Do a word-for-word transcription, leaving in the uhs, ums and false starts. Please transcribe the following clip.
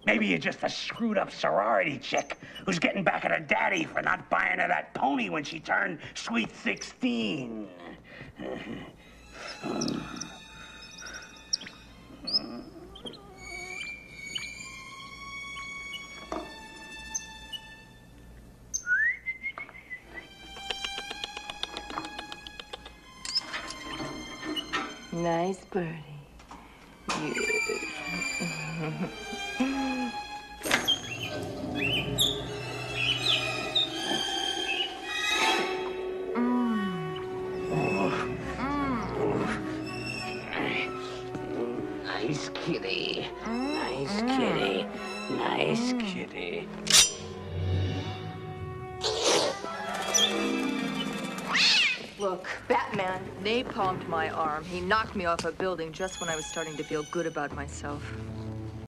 Maybe you're just a screwed-up sorority chick who's getting back at her daddy for not buying her that pony when she turned sweet sixteen. Nice birdie. Yes. Nice kitty. Nice kitty. Nice kitty. Look, Batman napalmed my arm. He knocked me off a building just when I was starting to feel good about myself.